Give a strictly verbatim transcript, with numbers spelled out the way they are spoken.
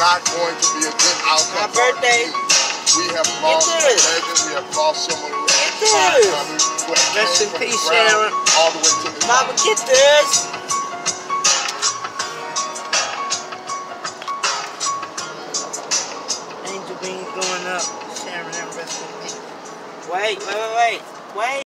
not going to be a good outcome. My birthday. We have lost legends. We have lost someone who has Rest in peace, Sharon. all the way to the Mama, get this. Angel beans going up. Sharon, rest in peace. Wait, wait, wait, wait. Wait.